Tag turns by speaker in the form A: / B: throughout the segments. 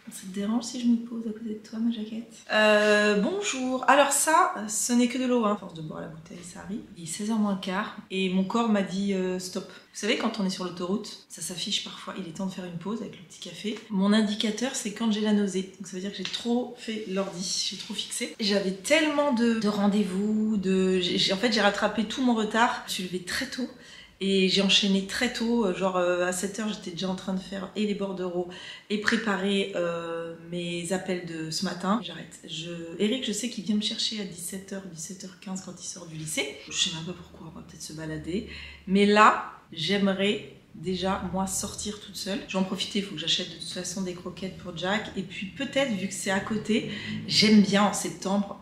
A: Ça te dérange si je me pose à côté de toi, ma jaquette? Bonjour. Alors ça, ce n'est que de l'eau, hein. À force de boire la bouteille, ça arrive. Il est 16h moins le quart et mon corps m'a dit stop. Vous savez, quand on est sur l'autoroute, ça s'affiche parfois, il est temps de faire une pause avec le petit café. Mon indicateur, c'est quand j'ai la nausée. Donc ça veut dire que j'ai trop fait l'ordi, j'ai trop fixé. J'avais tellement de rendez-vous, en fait, j'ai rattrapé tout mon retard. Je suis levée très tôt. Et j'ai enchaîné très tôt, genre à 7h, j'étais déjà en train de faire et les bordereaux et préparer mes appels de ce matin. J'arrête. Eric, je sais qu'il vient me chercher à 17h, 17h15 quand il sort du lycée. Je sais même pas pourquoi, on va peut-être se balader. Mais là, j'aimerais déjà, moi, sortir toute seule. Je vais en profiter, il faut que j'achète de toute façon des croquettes pour Jack. Et puis peut-être, vu que c'est à côté, j'aime bien en septembre,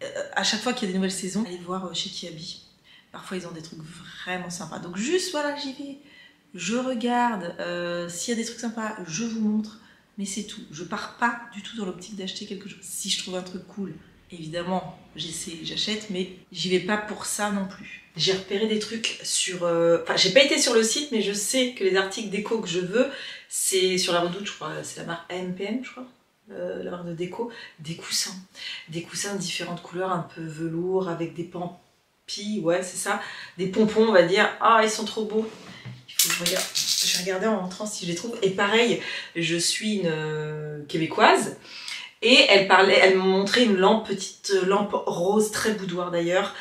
A: à chaque fois qu'il y a des nouvelles saisons, aller voir chez Kiabi. Parfois, ils ont des trucs vraiment sympas. Donc juste, voilà, j'y vais. Je regarde. S'il y a des trucs sympas, je vous montre. Mais c'est tout. Je pars pas du tout dans l'optique d'acheter quelque chose. Si je trouve un truc cool, évidemment, j'essaie, j'achète. Mais j'y vais pas pour ça non plus. J'ai repéré des trucs sur... Enfin, j'ai pas été sur le site, mais je sais que les articles déco que je veux, c'est sur la Redoute, je crois. C'est la marque AMPM, je crois. La marque de déco. Des coussins. Des coussins de différentes couleurs, un peu velours, avec des pans. Ouais, c'est ça, des pompons, on va dire. Ah, ils sont trop beaux. Il faut que je regarde. Je vais regarder en rentrant si je les trouve. Et pareil, je suis une québécoise et elle me montrait une petite lampe rose, très boudoir d'ailleurs,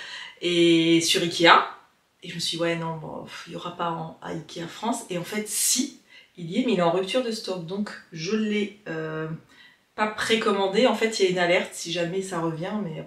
A: et sur Ikea. Et je me suis dit, ouais, non, bon, il n'y aura pas à Ikea France. Et en fait, si, il y est, mais il est en rupture de stock. Donc, je l'ai pas précommandé. En fait, il y a une alerte si jamais ça revient, mais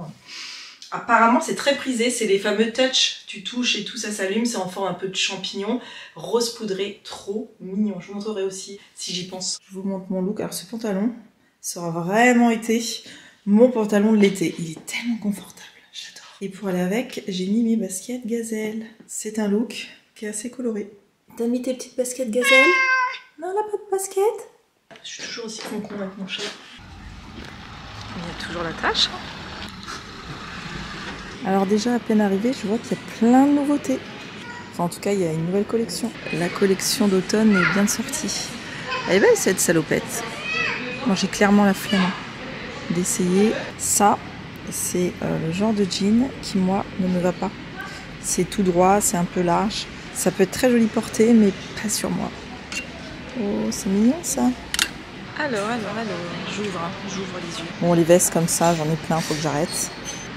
A: apparemment, c'est très prisé, c'est les fameux touch, tu touches et tout ça s'allume, c'est en forme un peu de champignon, rose poudré, trop mignon. Je vous montrerai aussi si j'y pense. Je vous montre mon look. Alors ce pantalon, ça aura vraiment été mon pantalon de l'été. Il est tellement confortable, j'adore. Et pour aller avec, j'ai mis mes baskets gazelle. C'est un look qui est assez coloré. T'as mis tes petites baskets gazelle? Non, elle a pas de basket. Je suis toujours aussi con avec mon chat. Il y a toujours la tâche. Alors déjà, à peine arrivé, je vois qu'il y a plein de nouveautés. Enfin, en tout cas, il y a une nouvelle collection. La collection d'automne est bien sortie. Elle est belle cette salopette. Moi, j'ai clairement la flemme d'essayer. Ça, c'est le genre de jean qui, moi, ne me va pas. C'est tout droit, c'est un peu large. Ça peut être très joli porté, mais pas sur moi. Oh, c'est mignon ça. Alors, j'ouvre les yeux. Bon, les vestes comme ça, j'en ai plein, faut que j'arrête.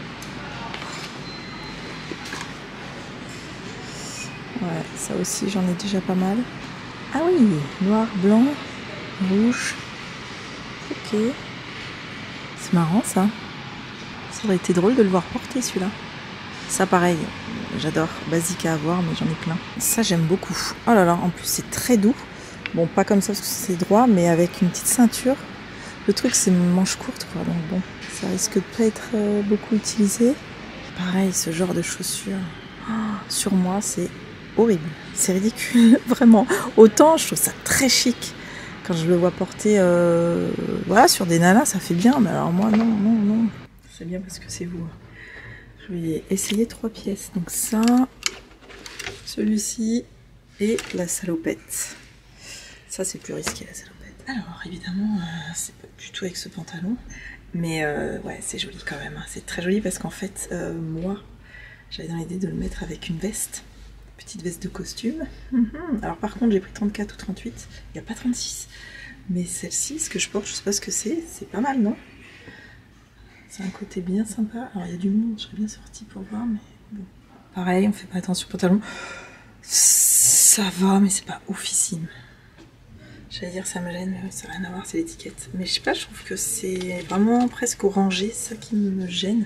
A: Ouais, ça aussi j'en ai déjà pas mal. Ah oui, noir, blanc, rouge. Ok. C'est marrant ça. Ça aurait été drôle de le voir porter celui-là. Ça pareil, j'adore. Basique à avoir, mais j'en ai plein. Ça j'aime beaucoup. Oh là là, en plus c'est très doux. Bon, pas comme ça parce que c'est droit, mais avec une petite ceinture. Le truc c'est une manche courte quoi, donc bon, ça risque de pas être beaucoup utilisé. Pareil, ce genre de chaussures, sur moi c'est horrible, c'est ridicule, vraiment. Autant je trouve ça très chic quand je le vois porter voilà, sur des nanas, ça fait bien, mais alors moi non. C'est bien parce que c'est vous. Je vais essayer 3 pièces, donc ça, celui-ci et la salopette. Ça c'est plus risqué la salopette. Alors évidemment, c'est pas du tout avec ce pantalon, mais ouais, c'est joli quand même. C'est très joli parce qu'en fait, moi, j'avais dans l'idée de le mettre avec une veste. Petite veste de costume. Alors par contre j'ai pris 34 ou 38, il n'y a pas 36. Mais celle-ci, ce que je porte, je sais pas ce que c'est pas mal, non? C'est un côté bien sympa. Alors il y a du monde, je serais bien sortie pour voir, mais bon. Pareil, on fait pas attention au pantalon. Ça va, mais c'est pas oufissime. J'allais dire ça me gêne, mais ça n'a rien à voir, c'est l'étiquette. Mais je sais pas, je trouve que c'est vraiment presque orangé, ça qui me gêne.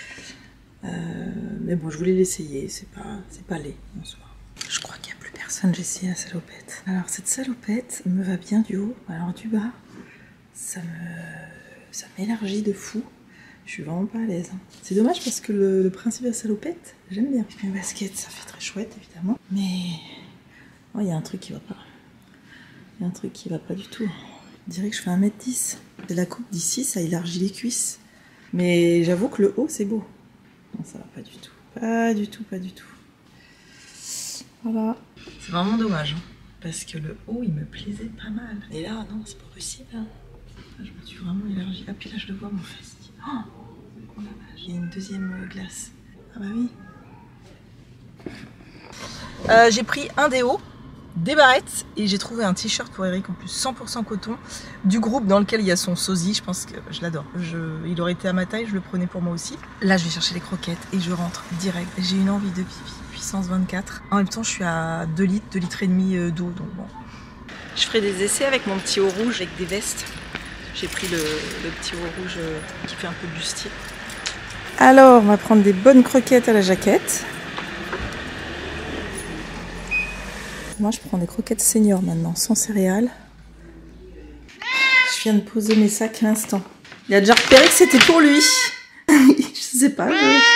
A: Mais bon, je voulais l'essayer, c'est pas laid en soi. Je crois qu'il n'y a plus personne, j'ai essayé la salopette. Alors cette salopette me va bien du haut, alors du bas, ça m'élargit de fou. Je suis vraiment pas à l'aise. C'est dommage parce que le principe de la salopette, j'aime bien. Mes baskets, ça fait très chouette évidemment. Mais oh, il y a un truc qui va pas. Il y a un truc qui va pas du tout. Je dirais que je fais 1m10. De la coupe d'ici, ça élargit les cuisses. Mais j'avoue que le haut, c'est beau. Non, ça va pas du tout. Pas du tout. Voilà. C'est vraiment dommage, hein, parce que le haut, il me plaisait pas mal. Et là, non, c'est pas possible. Hein. Je me suis vraiment élargie. Ah, puis là, je le vois, mon fesse. Oh, la vache. Il y a une deuxième glace. Ah bah oui. J'ai pris un déo, des barrettes et j'ai trouvé un t-shirt pour Eric en plus 100% coton du groupe dans lequel il y a son sosie. Je pense que je l'adore. Il aurait été à ma taille, je le prenais pour moi aussi. Là, je vais chercher les croquettes et je rentre direct. J'ai une envie de pipi, puissance 24. En même temps, je suis à 2 litres, 2 litres et demi d'eau, donc bon. Je ferai des essais avec mon petit haut rouge avec des vestes. J'ai pris le petit haut rouge qui fait un peu bustier. Alors, on va prendre des bonnes croquettes à la jaquette. Moi, je prends des croquettes senior maintenant, sans céréales. Je viens de poser mes sacs à l'instant. Il a déjà repéré que c'était pour lui. Je sais pas.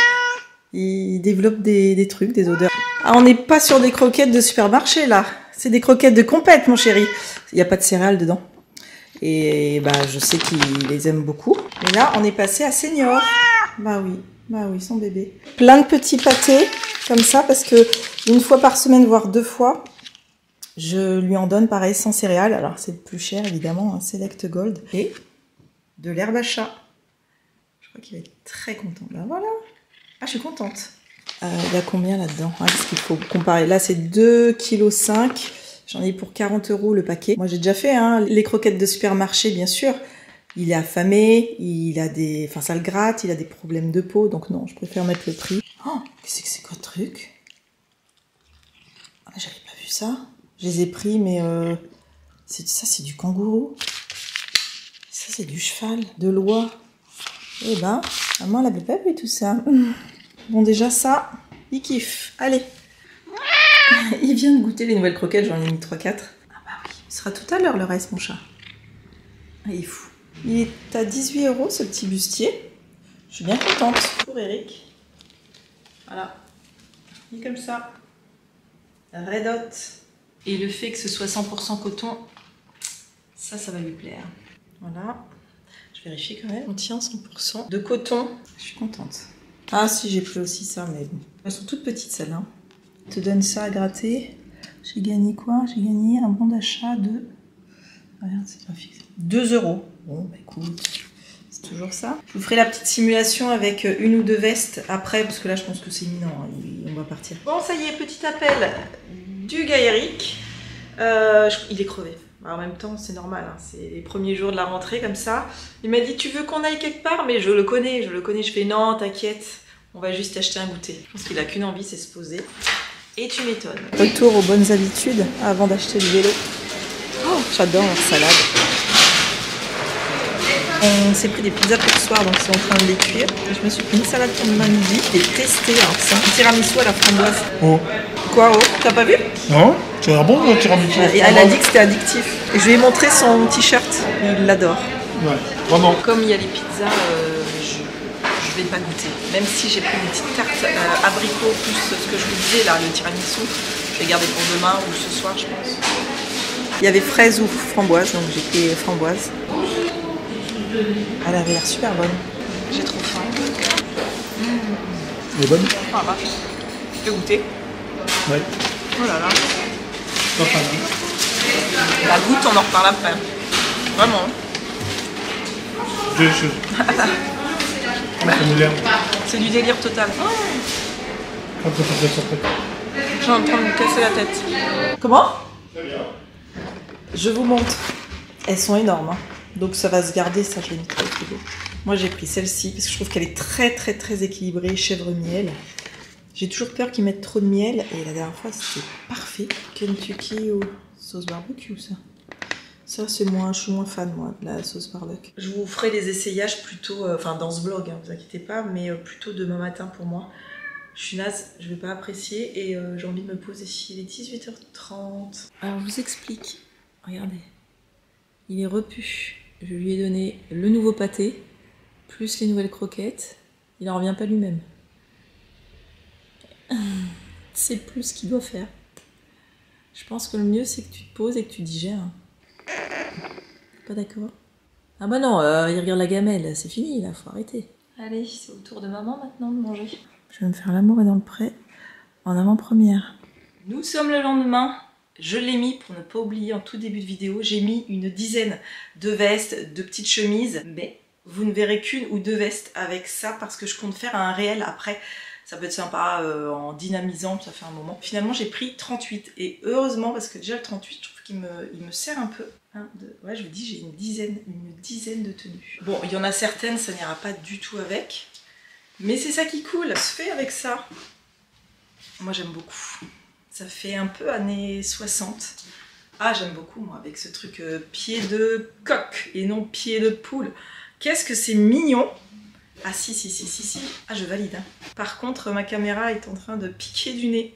A: Il développe des trucs, des odeurs. Ah, on n'est pas sur des croquettes de supermarché, là. C'est des croquettes de compète, mon chéri. Il n'y a pas de céréales dedans. Et bah, je sais qu'il les aime beaucoup. Mais là, on est passé à senior. Bah oui, son bébé. Plein de petits pâtés, comme ça, parce que une fois par semaine, voire 2 fois, je lui en donne pareil sans céréales. Alors c'est le plus cher évidemment, un Select Gold. Et de l'herbe à chat. Je crois qu'il va être très content. Ben voilà. Ah, je suis contente. Il y a combien là-dedans? Parce qu'il faut comparer. Là c'est 2,5 kg. J'en ai pour 40 € le paquet. Moi j'ai déjà fait les croquettes de supermarché bien sûr. Il est affamé, enfin ça le gratte, il a des problèmes de peau. Donc non, je préfère mettre le prix. Oh, qu'est-ce que c'est quoi le truc? Ah, j'avais pas vu ça. Je les ai pris, mais ça, c'est du kangourou. Ça, c'est du cheval, de l'oie. Eh ben, maman, elle avait pas vu tout ça. Bon, déjà, ça, il kiffe. Allez. Il vient de goûter les nouvelles croquettes, j'en ai mis 3-4. Ah bah oui, ce sera tout à l'heure le reste, mon chat. Ah, il est fou. Il est à 18 € ce petit bustier. Je suis bien contente. Pour Eric. Voilà. Il est comme ça. Red hot. Et le fait que ce soit 100% coton, ça va lui plaire. Voilà. Je vérifie quand même. On tient 100% de coton. Je suis contente. Ah si, j'ai pris aussi ça, mais bon. Elles sont toutes petites celles-là. Je te donne ça à gratter. J'ai gagné quoi? J'ai gagné un bon d'achat de... Regarde, c'est pas fixe. 2 €. Bon, bah écoute, c'est toujours ça. Je vous ferai la petite simulation avec 1 ou 2 vestes après, parce que là, je pense que c'est imminent. On va partir. Bon, ça y est, petit appel du gars Eric. Il est crevé. En même temps, c'est normal. Hein. C'est les premiers jours de la rentrée, comme ça. Il m'a dit, tu veux qu'on aille quelque part? Mais je le connais. Je fais, non, t'inquiète. On va juste acheter un goûter. Je pense qu'il a qu'une envie, c'est se poser. Et tu m'étonnes. Retour aux bonnes habitudes avant d'acheter le vélo. Oh, j'adore leur salade. On s'est pris des pizzas pour ce soir, donc c'est en train de les cuire. Je me suis pris une salade pour demain midi et testé. Alors c'est un tiramisu à la framboise.
B: Oh.
A: Quoi, oh? T'as pas vu?
B: Non, c'est un bon tiramisu.
A: Et elle a dit que c'était addictif. Et je lui ai montré son t-shirt. Il l'adore.
B: Ouais, vraiment.
A: Comme il y a les pizzas, je vais pas goûter. Même si j'ai pris une petite tarte abricot plus ce que je vous disais là, le tiramisu. Je vais garder pour demain ou ce soir, je pense. Il y avait fraise ou framboise, donc j'ai pris framboise. Elle avait l'air super bonne. J'ai trop faim.
B: Elle est bonne?
A: Ah bah, je peux goûter.
B: Ouais.
A: Oh là là.
B: Pas mal. Hein.
A: La goutte, on en reparle après. Vraiment.
B: Deux choses.
A: C'est du délire total. J'ai en train de me casser la tête. Comment? Je vous montre. Elles sont énormes. Hein. Donc ça va se garder, ça je l'ai mis au frigo. Moi j'ai pris celle-ci parce que je trouve qu'elle est très équilibrée, chèvre miel. J'ai toujours peur qu'ils mettent trop de miel et la dernière fois c'était parfait. Kentucky ou sauce barbecue ça. Ça c'est moins, je suis moins fan moi de la sauce barbecue. Je vous ferai des essayages plutôt, enfin dans ce vlog, hein, vous inquiétez pas, mais plutôt demain matin pour moi. Je suis naze, je vais pas apprécier et j'ai envie de me poser. Il est 18h30. Alors je vous explique, regardez. Il est repu. Je lui ai donné le nouveau pâté, plus les nouvelles croquettes. Il n'en revient pas lui-même. C'est plus ce qu'il doit faire. Je pense que le mieux, c'est que tu te poses et que tu digères. Pas d'accord? Ah bah non, il regarde la gamelle, c'est fini, là, faut arrêter. Allez, c'est au tour de maman maintenant de manger. Je vais me faire l'amour et dans le pré en avant-première. Nous sommes le lendemain. Je l'ai mis pour ne pas oublier en tout début de vidéo, j'ai mis une dizaine de vestes, de petites chemises, mais vous ne verrez qu'une ou deux vestes avec ça parce que je compte faire un réel après. Ça peut être sympa en dynamisant, ça fait un moment. Finalement j'ai pris 38 et heureusement parce que déjà le 38 je trouve qu'il me sert un peu. Ouais, je vous dis, j'ai une dizaine de tenues. Bon, il y en a certaines, ça n'ira pas du tout avec. Mais c'est ça qui est cool, ça se fait avec ça. Moi j'aime beaucoup. Ça fait un peu années 60. Ah, j'aime beaucoup moi, avec ce truc pied de coq et non pied de poule. Qu'est-ce que c'est mignon! Ah si. Ah, je valide. Hein. Par contre, ma caméra est en train de piquer du nez.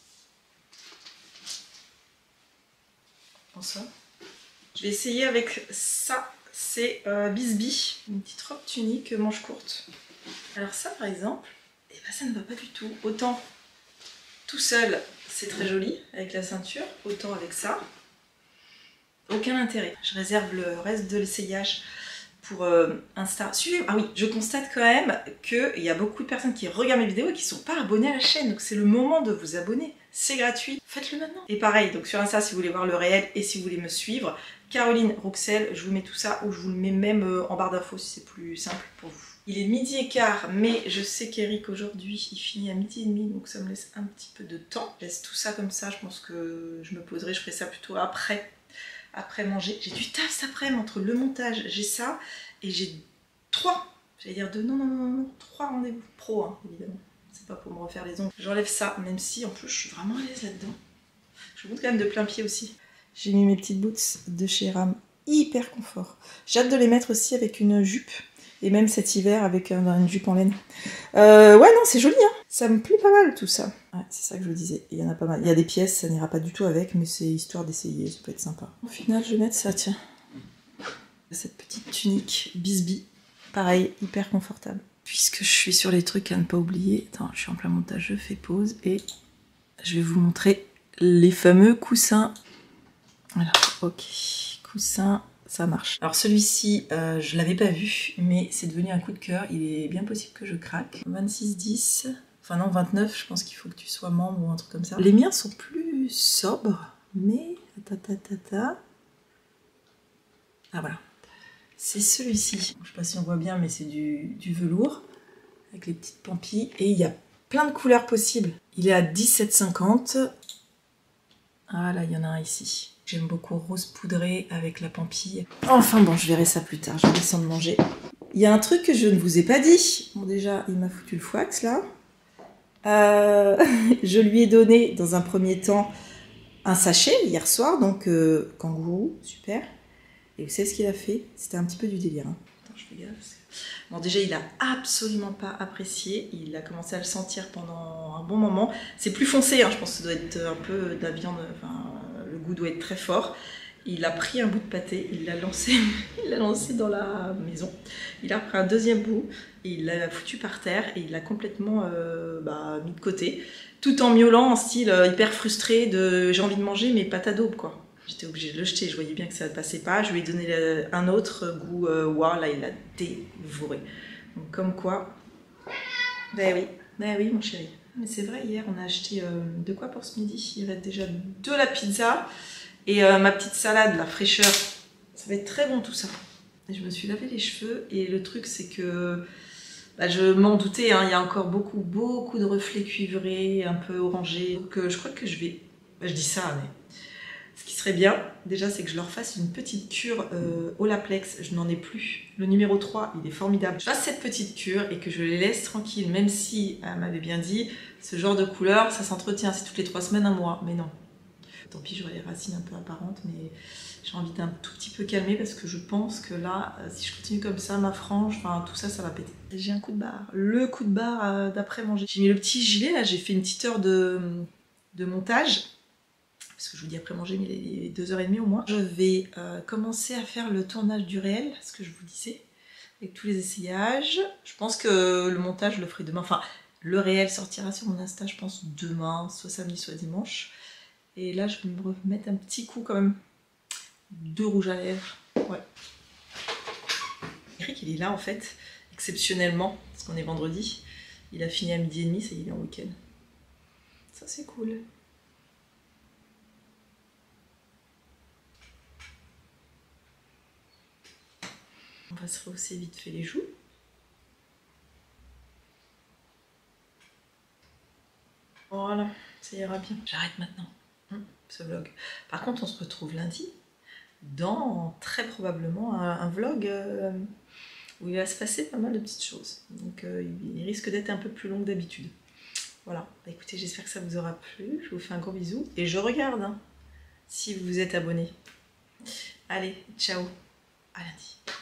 A: Bonsoir. Je vais essayer avec ça, c'est Bisbee, une petite robe tunique manche courte. Alors ça par exemple, eh ben, ça ne va pas du tout. Autant tout seul c'est très joli avec la ceinture, autant avec ça, aucun intérêt. Je réserve le reste de l'essayage pour Insta. Suivez-moi. Ah oui, je constate quand même qu'il y a beaucoup de personnes qui regardent mes vidéos et qui ne sont pas abonnées à la chaîne, donc c'est le moment de vous abonner. C'est gratuit, faites-le maintenant. Et pareil, donc sur Insta si vous voulez voir le réel et si vous voulez me suivre, Caroline Rouxel, je vous mets tout ça ou je vous le mets même en barre d'infos si c'est plus simple pour vous. Il est 12h15, mais je sais qu'Eric aujourd'hui il finit à 12h30, donc ça me laisse un petit peu de temps. Je laisse tout ça comme ça, je pense que je me poserai, je ferai ça plutôt après manger. J'ai du taf cet après-midi entre le montage, j'ai ça et j'ai 3 rendez-vous pro hein, évidemment. C'est pas pour me refaire les ongles. J'enlève ça, même si en plus je suis vraiment à l'aise là-dedans. Je monte quand même de plein pied aussi. J'ai mis mes petites boots de chez Ram, hyper confort. J'ai hâte de les mettre aussi avec une jupe. Et même cet hiver avec une jupe en laine. Ouais non c'est joli hein. Ça me plaît pas mal tout ça. Ouais c'est ça que je vous disais. Il y en a pas mal. Il y a des pièces, ça n'ira pas du tout avec, mais c'est histoire d'essayer, ça peut être sympa. Au final je vais mettre ça tiens. Cette petite tunique Bisbee. Pareil, hyper confortable. Puisque je suis sur les trucs à ne pas oublier. Attends, je suis en plein montage, je fais pause et je vais vous montrer les fameux coussins. Voilà, ok. Coussins. Ça marche. Alors celui-ci, je l'avais pas vu, mais c'est devenu un coup de cœur. Il est bien possible que je craque. 26,10. Enfin non, 29, je pense qu'il faut que tu sois membre ou un truc comme ça. Les miens sont plus sobres, mais... Ah voilà. C'est celui-ci. Je sais pas si on voit bien, mais c'est du velours. Avec les petites pampilles. Et il y a plein de couleurs possibles. Il est à 17,50. Ah là, il y en a un ici. J'aime beaucoup rose poudré avec la pampille. Enfin bon, je verrai ça plus tard, je vais descendre manger. Il y a un truc que je ne vous ai pas dit. Bon déjà, il m'a foutu le foix là. Je lui ai donné dans un premier temps un sachet hier soir, donc kangourou, super. Et vous savez ce qu'il a fait? C'était un petit peu du délire. Hein. Attends, je fais gaffe. Bon déjà, il a absolument pas apprécié. Il a commencé à le sentir pendant un bon moment. C'est plus foncé, hein. Je pense que ça doit être un peu de la viande... Enfin, le goût doit être très fort. Il a pris un bout de pâté, il l'a lancé dans la maison. Il a pris un deuxième bout, et il l'a foutu par terre et il l'a complètement mis de côté. Tout en miaulant en style hyper frustré de j'ai envie de manger mais pas ta daube quoi. J'étais obligée de le jeter, je voyais bien que ça ne passait pas. Je lui ai donné un autre goût, wow, là il l'a dévoré. Donc comme quoi, ben oui mon chéri. Mais c'est vrai, hier on a acheté de quoi pour ce midi? Il reste déjà de la pizza et ma petite salade, la fraîcheur. Ça va être très bon tout ça. Et je me suis lavé les cheveux et le truc c'est que je m'en doutais, hein, il y a encore beaucoup de reflets cuivrés, un peu orangés. Donc je crois que je vais... je dis ça, mais... Ce qui serait bien, déjà, c'est que je leur fasse une petite cure Olaplex. Je n'en ai plus. Le numéro 3, il est formidable. Je fasse cette petite cure et que je les laisse tranquilles, même si, elle m'avait bien dit, ce genre de couleur, ça s'entretient. C'est toutes les 3 semaines, un mois. Mais non. Tant pis, j'aurai les racines un peu apparentes, mais j'ai envie d'un tout petit peu calmer parce que je pense que là, si je continue comme ça, ma frange, enfin, tout ça, ça va péter. J'ai un coup de barre. Le coup de barre d'après manger. J'ai mis le petit gilet, là, j'ai fait une petite heure de montage. Parce que je vous dis après manger, mais il est 2h30 au moins. Je vais commencer à faire le tournage du réel, ce que je vous disais, avec tous les essayages. Je pense que le montage, je le ferai demain. Enfin, le réel sortira sur mon Insta, je pense, demain, soit samedi, soit dimanche. Et là, je vais me remettre un petit coup quand même de rouge à lèvres. Ouais. Eric, il est là en fait, exceptionnellement, parce qu'on est vendredi. Il a fini à 12h30, ça y est, il est en week-end. Ça, c'est cool. On va se rehausser vite fait les joues. Voilà, ça ira bien. J'arrête maintenant ce vlog. Par contre, on se retrouve lundi dans très probablement un vlog où il va se passer pas mal de petites choses. Donc il risque d'être un peu plus long que d'habitude. Voilà, bah, écoutez, j'espère que ça vous aura plu. Je vous fais un gros bisou et je regarde hein, si vous vous êtes abonné. Allez, ciao, à lundi.